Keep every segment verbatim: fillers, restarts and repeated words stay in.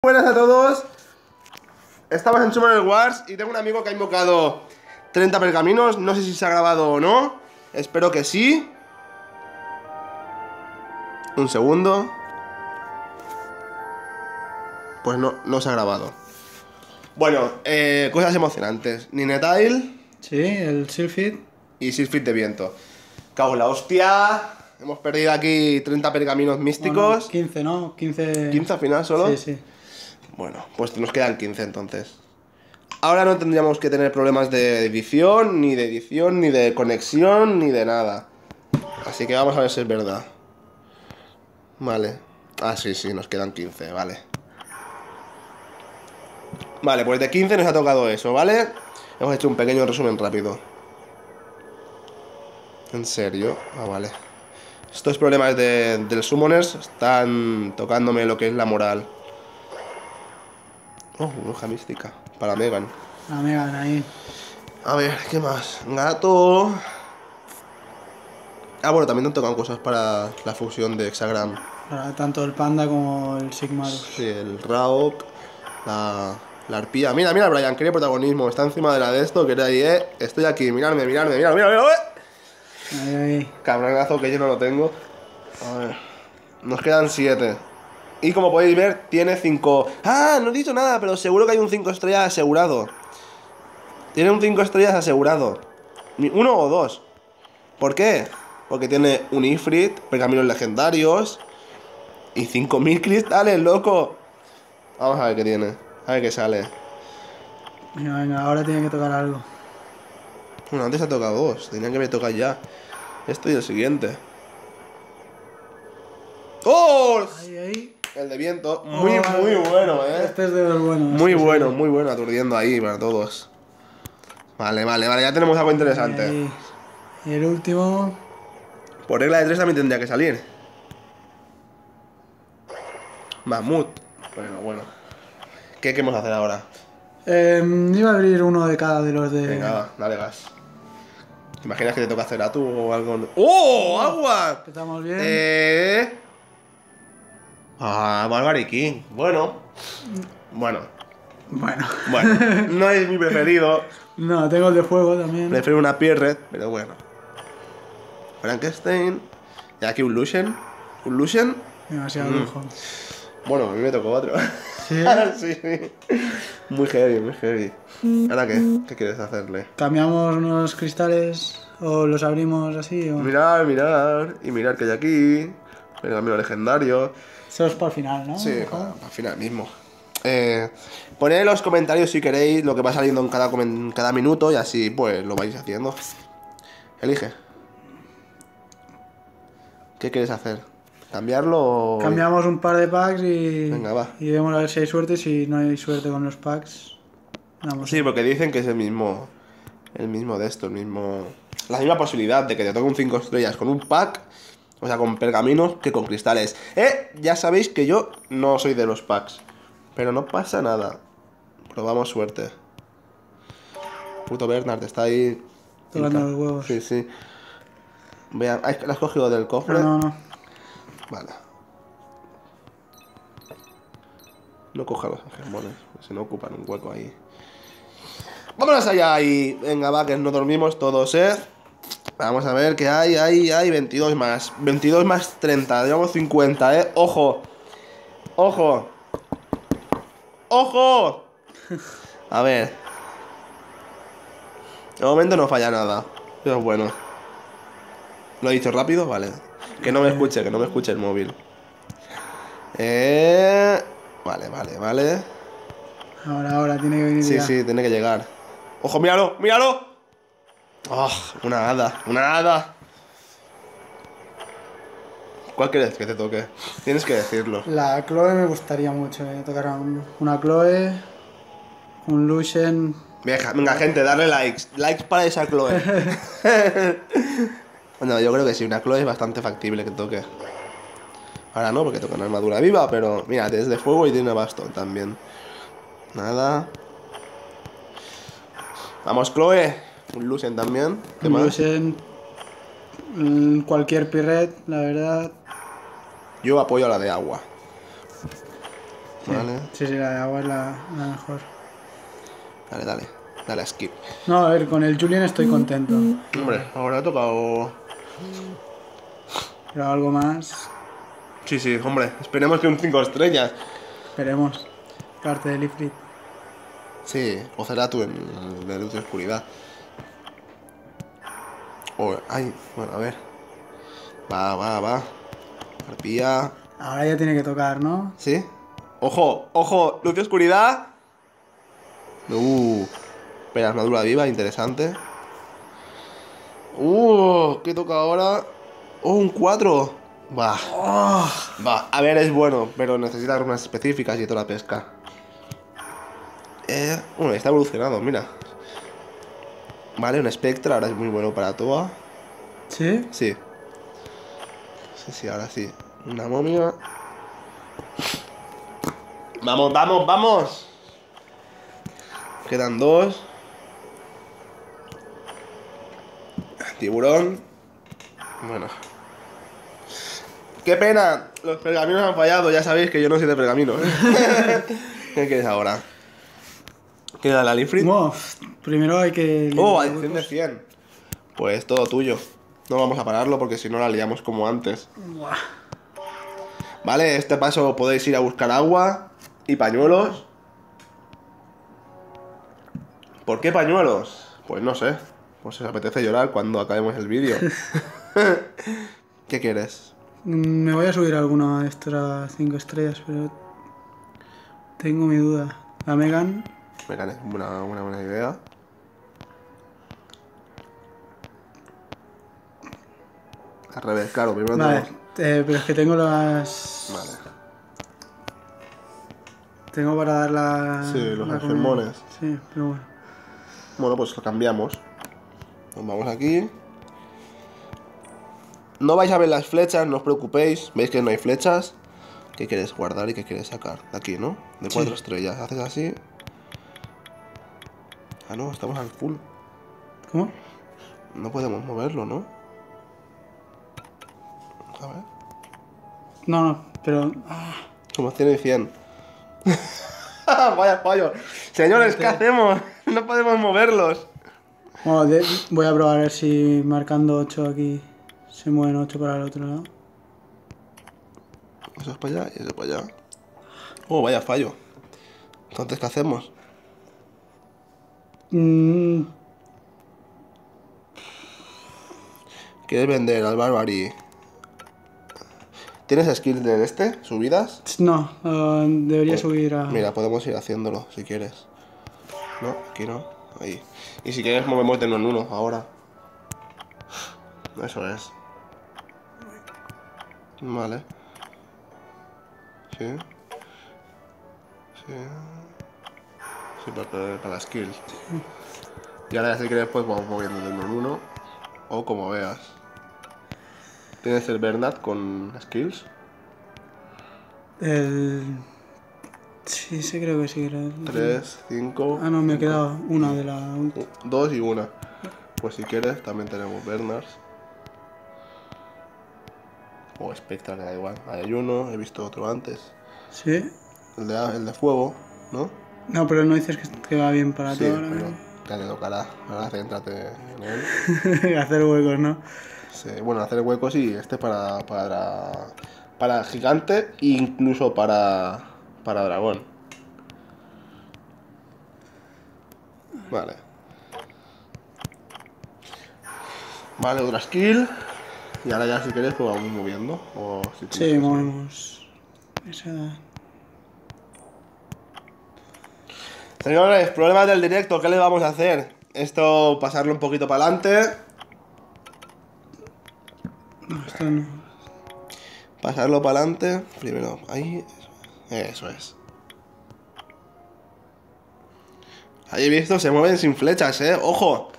Buenas a todos. Estamos en Summoner Wars y tengo un amigo que ha invocado treinta pergaminos. No sé si se ha grabado o no. Espero que sí. Un segundo. Pues no, no se ha grabado. Bueno, eh, cosas emocionantes. Ninetale. Sí, el Sylphid. Y Sylphid de viento. Cago en la hostia. Hemos perdido aquí treinta pergaminos místicos. Bueno, quince, ¿no? quince... ¿quince al final solo? Sí, sí. Bueno, pues nos quedan quince entonces. Ahora no tendríamos que tener problemas de edición, ni de edición, ni de conexión, ni de nada. Así que vamos a ver si es verdad. Vale. Ah, sí, sí, nos quedan quince, vale. Vale, pues de quince nos ha tocado eso, ¿vale? Hemos hecho un pequeño resumen rápido. ¿En serio? Ah, vale. Estos problemas de, del Summoners están tocándome lo que es la moral. Oh, bruja mística. Para Megan. A Megan ahí. A ver, ¿qué más? Gato. Ah, bueno, también nos tocan cosas para la fusión de Hexagram. Para tanto el panda como el Sigmarus. Sí, el Rauk, la, la arpía. Mira, mira, Brian, quiere protagonismo. Está encima de la de esto, quiere ahí, eh. Estoy aquí, miradme, miradme, miradme, miradme, miradme. Ahí, ahí. Cabronazo que yo no lo tengo. A ver. Nos quedan siete. Y como podéis ver, tiene cinco. Ah, no he dicho nada, pero seguro que hay un cinco estrellas asegurado. Tiene un cinco estrellas asegurado. Uno o dos. ¿Por qué? Porque tiene un Ifrit, pergaminos legendarios y cinco mil cristales, loco. Vamos a ver qué tiene. A ver qué sale. Venga, venga, ahora tiene que tocar algo. Bueno, antes ha tocado dos. Tenía que haber tocado ya. Esto y el siguiente. ¡Oh! Ahí, ahí. El de viento. Muy, Oh, muy bueno, eh. Este es de los buenos. Muy este bueno, sí. muy bueno. Aturdiendo ahí para todos. Vale, vale, vale. Ya tenemos algo interesante. Ahí, ahí. Y el último. Por regla de tres también tendría que salir. Mamut. Bueno, bueno. ¿Qué queremos hacer ahora? Eh, iba a abrir uno de cada de los de. Venga, va, dale gas. ¿Te imaginas que te toca hacer a tú o algo? ¡Oh! ¡Agua! Empezamos bien. Eh. Ah, Barbary King. Bueno. Bueno. Bueno. Bueno. No es mi preferido. No, tengo el de fuego también. Prefiero una Pierret, pero bueno. Frankenstein. Y aquí un Lucian. ¿Un Lucian? Demasiado Mm. lujo. Bueno, a mí me tocó otro. ¿Sí? Sí, sí. Muy heavy, muy heavy. ¿Ahora qué? ¿Qué quieres hacerle? ¿Cambiamos unos cristales o los abrimos así? O... Mirar, mirar. Y mirar que hay aquí. El camino legendario. Eso es para el final, ¿no? Sí, Mejor. para, para el final mismo. Eh, poned en los comentarios si queréis lo que va saliendo en cada, en cada minuto y así pues lo vais haciendo. Elige. ¿Qué quieres hacer? ¿Cambiarlo o...? Cambiamos un par de packs y... Venga, va. Y vemos a ver si hay suerte. Si no hay suerte con los packs, vamos. Sí, porque dicen que es el mismo... El mismo de esto, el mismo... La misma posibilidad de que te toque un cinco estrellas con un pack... O sea, con pergaminos que con cristales. Eh, ya sabéis que yo no soy de los packs. Pero no pasa nada. Probamos suerte. Puto Bernard está ahí... Tocando Inca. los huevos. Sí, sí. Vean, ¿has has cogido del cofre? No, no, no. Vale. No coja los germones, se no ocupan un hueco ahí. Vámonos allá y... Venga, va, que no dormimos todos, ¿eh? Vamos a ver qué hay, hay, hay veintidós más. veintidós más treinta, digamos cincuenta, ¿eh? ¡Ojo! ¡Ojo! ¡Ojo! A ver. De momento no falla nada. Eso es bueno. ¿Lo he dicho rápido? Vale. Que no me escuche, que no me escuche el móvil. Eh... Vale, vale, vale. Ahora, ahora, tiene que venir Sí, ya. sí, tiene que llegar. ¡Ojo, míralo! ¡Míralo! ¡Oh! Una hada, una hada. ¿Cuál quieres que te toque? Tienes que decirlo. La Chloe me gustaría mucho, eh. Tocar un- una Chloe, un Lucian. Venga, venga, gente, darle likes. Likes para esa Chloe. Bueno, yo creo que sí, una Chloe es bastante factible que toque. Ahora no, porque toca una armadura viva, pero mira, es de fuego y tiene bastón también. Nada. Vamos, Chloe. Un Lucian también. ¿Qué Un más? Lucian. mm, Cualquier Pirret, la verdad. Yo apoyo a la de agua. Sí, Vale. sí, sí, la de agua es la, la mejor. Dale, dale. Dale a skip. No, a ver, con el Julian estoy contento. Hombre, ahora ha tocado... Pero algo más, Sí, sí, hombre. Esperemos que un cinco estrellas. esperemos. Parte del Ifrit. Sí, o será tú en el de luz y oscuridad. O, ay, bueno, a ver. Va, va, va. Arpía. Ahora ya tiene que tocar, ¿no? ¿Sí? ¡Ojo! ¡Ojo! ¡Luz y oscuridad! Uh. Espera, armadura viva, interesante. Uh, ¿qué toca ahora? Oh, un cuatro. Va. Oh, Va. A ver, es bueno, pero necesita runas específicas y toda la pesca. Eh, bueno, está evolucionado, mira. Vale, un Spectra, ahora es muy bueno para Toa. ¿sí? Sí. Sí, sí, ahora sí. Una momia. Vamos, vamos, vamos. Quedan dos. Tiburón. Bueno. Qué pena. Los pergaminos han fallado. Ya sabéis que yo no soy de pergamino. ¿Qué quieres ahora? Queda la Lifrit. Wow, primero hay que... Oh, limpiar adición de huecos. cien. Pues todo tuyo. No vamos a pararlo porque si no la liamos como antes. Buah. Vale, este paso podéis ir a buscar agua y pañuelos. ¿Por qué pañuelos? Pues no sé. Pues si os apetece llorar cuando acabemos el vídeo. ¿Qué quieres? Mm, Me voy a subir alguna extra cinco estrellas, pero tengo mi duda. La Megan, Me gané una, una buena idea. Al revés, claro, primero vale, tenemos- eh, pero es que tengo las... Vale. Tengo para dar la... Sí, los la enfermones. comida. Sí, pero bueno. Bueno, pues lo cambiamos. Nos vamos aquí. No vais a ver las flechas, no os preocupéis. ¿Veis que no hay flechas? ¿Qué quieres guardar y qué quieres sacar? De aquí, ¿no? De Sí. cuatro estrellas. Haces así. Ah, no, estamos al full. ¿Cómo? No podemos moverlo, ¿no? A ver. No, no, pero... ah, Somos cien y cien. Vaya fallo. Señores, ¿qué hacemos? No podemos moverlos. bueno, de- voy a probar a ver si marcando ocho aquí se mueven ocho para el otro lado. Eso es para allá y eso para allá. Oh, vaya fallo. Entonces, ¿qué hacemos? Mm, ¿Quieres vender al Barbary? ¿Tienes skills de este? ¿Subidas? no, ah, debería Pues, subir a... Mira, podemos ir haciéndolo si quieres. No, aquí no. Ahí. Y si quieres movemos de uno en uno ahora. Eso es. Vale. Sí. Sí. Sí, para, para las skills. Y ahora si quieres pues vamos moviendo de uno en uno. O como veas. ¿Tienes el Bernard con skills? El... Sí, sí, creo que sí. Era el... tres, cinco... Ah, no, me ha quedado una de la última. Dos y una. Pues si quieres también tenemos Bernards. O Spectra, que da igual. Ahí hay uno, he visto otro antes. ¿Sí? El de, el de fuego, ¿no? No, pero no dices que, que va bien para Sí, todo ahora pero mismo. ya te tocará. Ahora céntrate en él. Hacer huecos, ¿no? Sí, bueno, hacer huecos y este para, para, para gigante e incluso para, para dragón. Vale. Vale, otra skill. Y ahora ya si quieres pues vamos moviendo. O si Sí, tienes- movemos. Esa... Señores, problemas del directo, ¿qué le vamos a hacer? Esto, pasarlo un poquito para adelante. No, esto no. Pasarlo para adelante. Primero, ahí. Eso es. Ahí he visto, se mueven sin flechas, eh. ¡Ojo!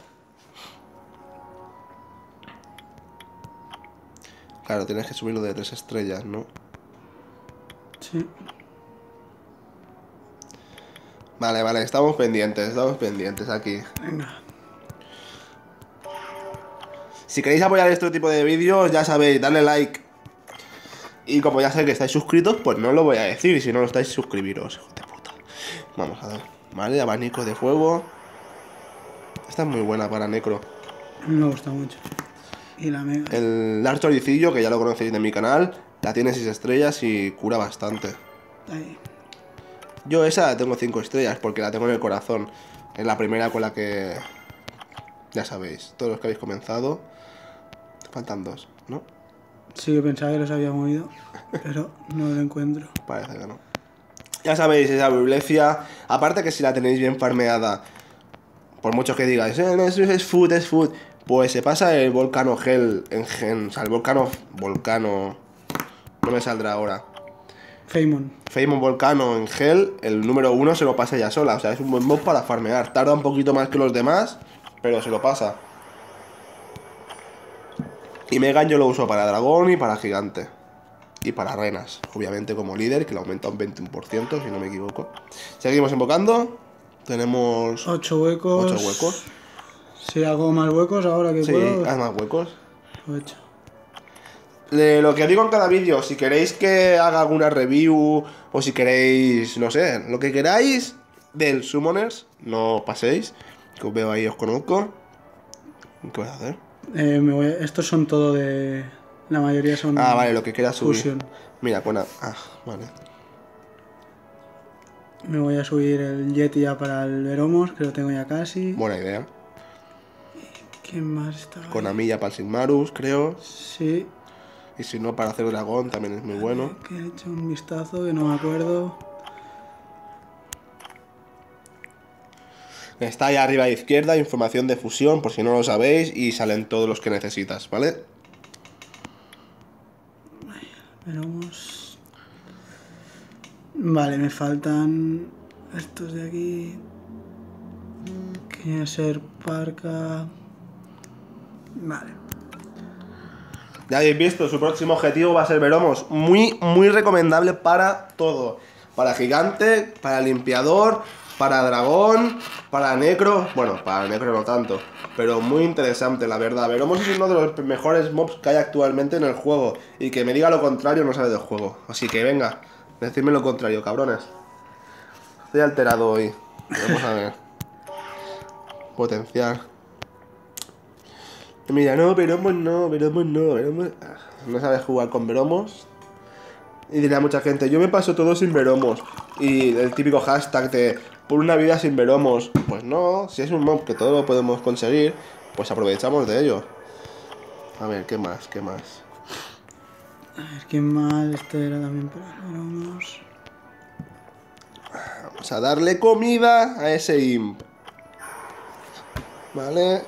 Claro, tienes que subirlo de tres estrellas, ¿no? Sí. Vale, vale, estamos pendientes, estamos pendientes aquí. Venga. Si queréis apoyar este tipo de vídeos, ya sabéis, darle like. Y como ya sé que estáis suscritos, pues no lo voy a decir. Y si no lo estáis, suscribiros, hijos de puta. Vamos a ver. Vale, abanico de fuego. Esta es muy buena para necro. Me gusta mucho. Y la mega. El Dark Choricillo, que ya lo conocéis de mi canal, la tiene seis estrellas y cura bastante. Ahí. Yo esa la tengo cinco estrellas porque la tengo en el corazón. Es la primera con la que... Ya sabéis, todos los que habéis comenzado. Faltan dos, ¿no? Sí, que pensaba que los había movido, pero no lo encuentro. Parece que no. Ya sabéis, esa biblioteca. Aparte que si la tenéis bien farmeada, por mucho que digáis, eh, no, eso es food, es food, pues se pasa el volcano gel en gen. O sea, el volcano... Volcano... No me saldrá ahora. Feymon. Feymon Volcano en gel, el número uno se lo pasa ella sola. O sea, es un buen mob para farmear. Tarda un poquito más que los demás, pero se lo pasa. Y Megan yo lo uso para dragón y para gigante. Y para renas, obviamente como líder, que le aumenta un veintiuno por ciento, si no me equivoco. Seguimos invocando. Tenemos Ocho huecos. ocho huecos. Si hago más huecos ahora que Sí, puedo, haz más huecos. lo he hecho. De lo que digo en cada vídeo, si queréis que haga alguna review o si queréis, no sé, lo que queráis del Summoners, no paséis, que os veo ahí, os conozco. ¿Qué voy a hacer? Eh, me voy a- Estos son todo de... La mayoría son... Ah, vale, lo que quieras subir. fusión. Mira, pues nada. Ah, vale. Me voy a subir el Yeti ya para el Veromos, que lo tengo ya casi. Buena idea. ¿Quién más está? Con Amilla para el Sigmarus, creo. Sí. Y si no, para hacer dragón también es muy bueno. Que he hecho un vistazo que no me acuerdo. Está ahí arriba a la izquierda, información de fusión, por si no lo sabéis, y salen todos los que necesitas, ¿vale? Veromos. Vale, me faltan estos de aquí. Quiere ser Parca. Vale. Ya habéis visto, su próximo objetivo va a ser Veromos. Muy, muy recomendable para todo. Para gigante, para limpiador, para dragón, para necro. Bueno, para necro no tanto, pero muy interesante, la verdad. Veromos es uno de los mejores mobs que hay actualmente en el juego. Y que me diga lo contrario no sabe del juego. Así que venga, decidme lo contrario, cabrones. Estoy alterado hoy. Vamos a ver. Potenciar. Mira, no, Veromos no, Veromos no, Veromos... No sabes jugar con Veromos. Y dirá mucha gente, yo me paso todo sin Veromos. Y el típico hashtag de por una vida sin Veromos. Pues no, si es un mob que todo lo podemos conseguir, pues aprovechamos de ello. A ver, ¿qué más? ¿Qué más? A ver, ¿quién más? Este era también para Veromos. Vamos a darle comida a ese imp. Vale.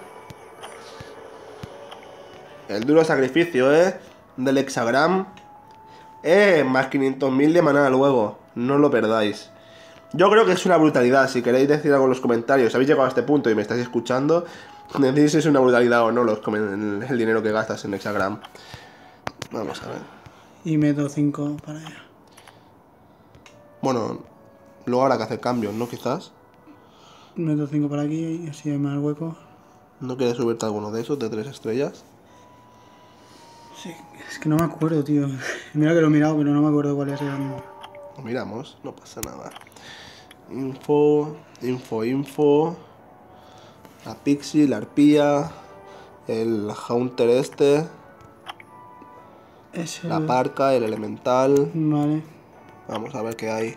El duro sacrificio, ¿eh? Del hexagram. Eh, más quinientos mil de maná luego. No lo perdáis. Yo creo que es una brutalidad. Si queréis decir algo en los comentarios, si habéis llegado a este punto y me estáis escuchando, decís si es una brutalidad o no los comen- el dinero que gastas en hexagram. Vamos a ver. Y meto cinco para allá. Bueno, luego habrá que hacer cambios, ¿no? Quizás. Meto cinco para aquí y así hay más huecos. ¿No quieres subirte alguno de esos de tres estrellas? Sí, es que no me acuerdo, tío. Mira que lo he mirado, pero no me acuerdo cuáles eran. Lo miramos, no pasa nada. Info, info, info. La Pixie, la Arpía. El Haunter este. Es el... La Parca, el Elemental. Vale. Vamos a ver qué hay.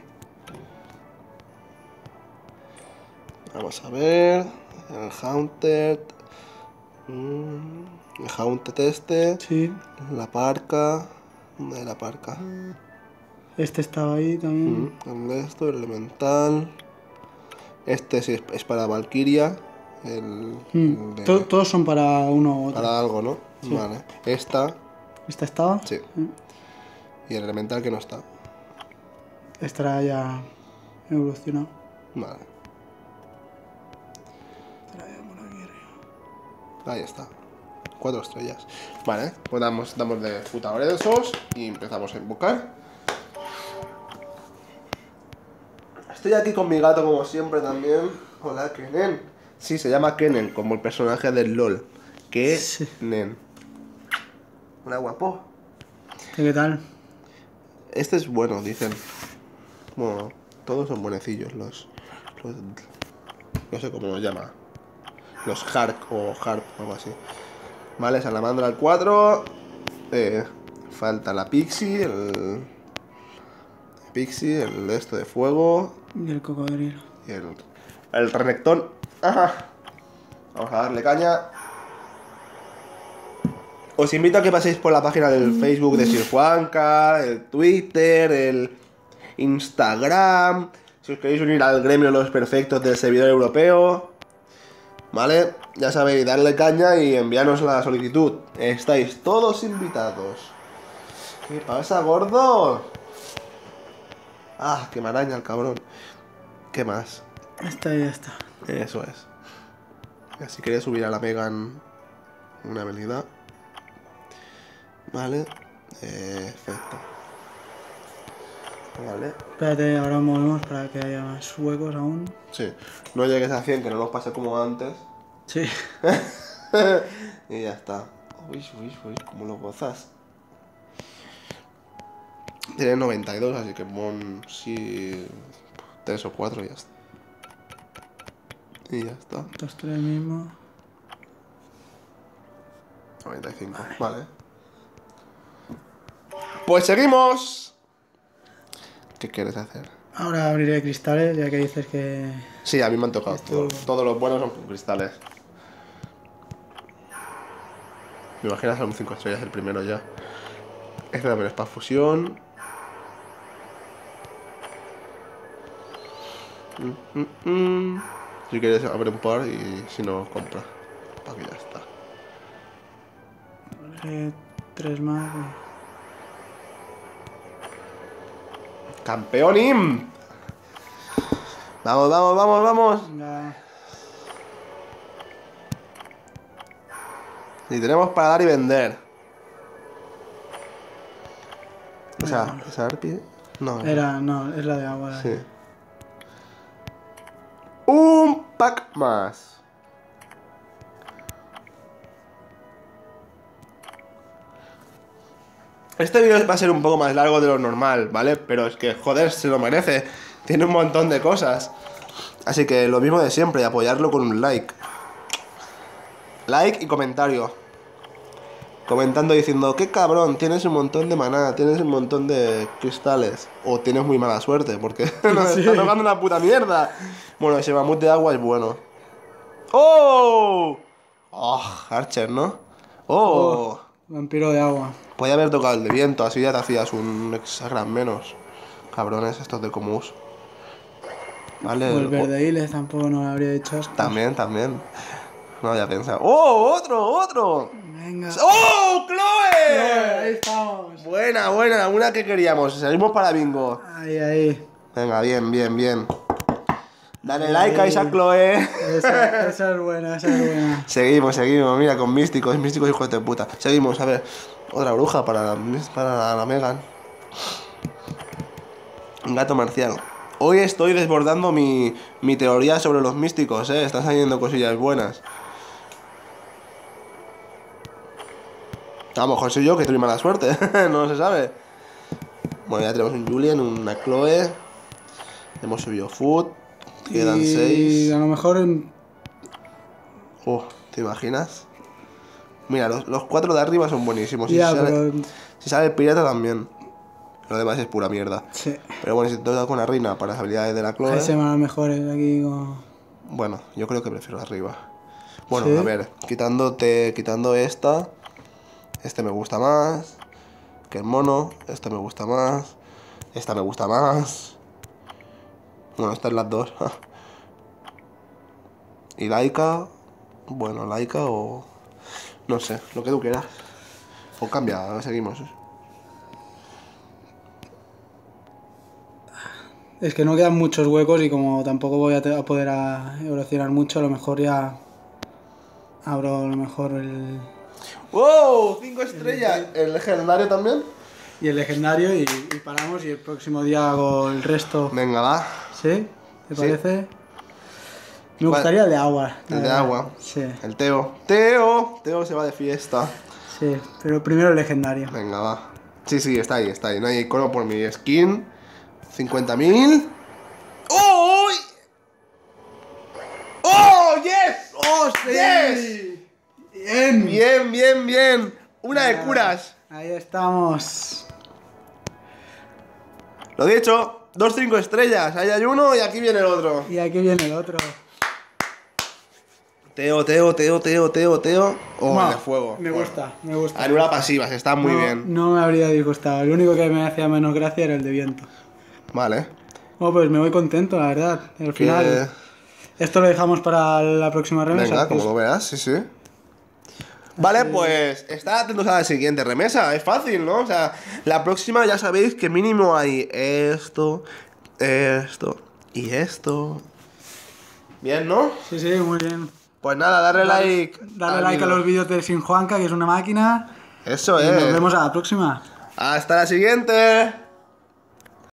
Vamos a ver. El Haunted. Mm, el Haunted este. Sí. La Parca. ¿Dónde hay la Parca? Este estaba ahí también. Mm, el esto, el Elemental. Este sí es, es para Valkyria. El, Mm. el de- To- todos son para uno u otro. para algo, ¿no? Sí. Vale. Esta. ¿Esta estaba? Sí. Y el Elemental que no está. Estará ya evolucionado. Vale. Estará ya por aquí arriba. Ahí está. Cuatro estrellas. Vale, pues damos, damos de puta de esos y empezamos a invocar. Estoy aquí con mi gato como siempre también. Hola, Kenen. Sí, se llama Kenen, como el personaje del LOL. Sí. Kenen. Hola, guapo. ¿Qué tal? Este es bueno, dicen. Bueno, todos son buenecillos los... los no sé cómo los llama. Los Hark o Harp o algo así. Vale, Salamandra al cuatro. Eh, falta la Pixie, el... Pixie, el esto de fuego. Y el cocodrilo. Y el... El Renekton. Ajá. Vamos a darle caña. Os invito a que paséis por la página del Facebook de Sir Juanca, el Twitter, el Instagram. Si os queréis unir al gremio Los Perfectos del servidor europeo, ¿vale? Ya sabéis, darle caña y enviarnos la solicitud. Estáis todos invitados. ¿Qué pasa, gordo? Ah, que me araña el cabrón. ¿Qué más? Esta y esta. Eso es. Ya, si queréis subir a la Megan una habilidad. Vale. Eh, perfecto. Vale. Espérate, ahora movemos para que haya más huecos aún. Sí. No llegues a cien, que no nos pase como antes. Sí. Y ya está. Uy, uy, uy, cómo lo gozas. Tiene noventa y dos, así que pon sí, tres o cuatro y ya está. Y ya está. Estos tres mismos. noventa y cinco, vale. Pues seguimos. ¿Qué quieres hacer? Ahora abriré cristales, ya que dices que... Sí, a mí me han tocado. Esto- Todos, todos los buenos son con cristales. Me imagino hacer un cinco estrellas el primero ya. Este también es para fusión. Mm, mm, mm. Si quieres abre un par y si no, compra. Para que ya está. Abriré tres más. y- ¡Campeón Imp! Vamos, vamos, vamos, vamos. Venga. Y tenemos para dar y vender. O sea, esa arpie. No, Era, no, es la de agua. la- sí. Un pack más. Este vídeo va a ser un poco más largo de lo normal, ¿vale? Pero es que, joder, se lo merece. Tiene un montón de cosas. Así que lo mismo de siempre, apoyarlo con un like. Like y comentario. Comentando diciendo, qué cabrón, tienes un montón de maná, tienes un montón de cristales. O tienes muy mala suerte, porque nos Sí. está tocando una puta mierda. Bueno, ese mamut de agua es bueno. ¡Oh! ¡Oh! Archer, ¿no? ¡Oh! Oh, vampiro de agua. Podía haber tocado el de viento, así ya te hacías un exagran menos. Cabrones estos de Comus. Vale. O el oh, verde Iles tampoco nos habría dicho asco. también, también. No había pensado. ¡Oh! ¡Otro! ¡Otro! Venga. ¡Oh! Ahí ¡Chloe! estamos. Buena, buena, una que queríamos. Salimos para bingo. Ahí, ahí. Venga, bien, bien, bien. Dale like a esa Chloe. Esa, esa es buena, esa es buena. Seguimos, seguimos. Mira, con místicos, místicos hijos de puta. Seguimos, a ver. Otra bruja para la, para la Megan. Un gato marcial. Hoy estoy desbordando mi, mi teoría sobre los místicos, eh. Están saliendo cosillas buenas. A lo mejor soy yo que estoy mala suerte. No se sabe. Bueno, ya tenemos un Julian, una Chloe. Hemos subido Food. Quedan y seis. a lo mejor en- Oh, ¿te imaginas? Mira, los, los cuatro de arriba son buenísimos. ya, si, sale, pero si sale el pirata también. Lo demás es pura mierda. sí. Pero bueno, si te toca con la reina para las habilidades de la Hay Chloe. semanas mejores aquí con... Bueno, yo creo que prefiero arriba. Bueno, ¿Sí? a ver, quitándote, quitando esta. Este me gusta más que el mono. Este me gusta más. Esta me gusta más. Bueno, estas las dos. Y Laika. Bueno, Laika o... No sé, lo que tú quieras. O cambia, seguimos. Es que no quedan muchos huecos y como tampoco voy a, te- a poder a evolucionar mucho, a lo mejor ya abro a lo mejor el... ¡Wow! ¡Cinco estrellas! ¿El legendario también? Y el legendario y, y paramos y el próximo día hago el resto. Venga, va. ¿Sí? ¿Te Sí. parece? Me ¿Cuál? gustaría el de agua. la El de verdad. agua. Sí, El Teo. ¡Teo! Teo se va de fiesta. sí, pero primero el legendario. Venga, va. Sí, sí, está ahí, está ahí. No hay icono por mi skin. cincuenta mil. ¡Oh! ¡Oh! ¡Yes! ¡Oh, sí! ¡Yes! Bien. Bien, bien, bien. Una de Nada, curas. Ahí estamos. Lo dicho, dos cinco estrellas. Ahí hay uno y aquí viene el otro. Y aquí viene el otro. Teo, Teo, Teo, Teo, Teo, Teo. Oh, Buah, el de fuego. Me Bueno. gusta, me gusta. Anula pasivas, está muy no, bien. No me habría disgustado. El único que me hacía menos gracia era el de viento. Vale. Bueno, pues me voy contento, la verdad. Al Que- final, esto lo dejamos para la próxima remesa. Venga, que como es- lo veas, sí, sí. Vale, pues estad atentos a la siguiente remesa. Es fácil, ¿no? O sea, la próxima ya sabéis que mínimo hay esto, esto y esto. Bien, ¿no? Sí, sí, muy bien. Pues nada, darle like. Dale al like a vídeo. los vídeos de Sin Juanca, que es una máquina. Eso Y es. nos vemos a la próxima. Hasta la siguiente.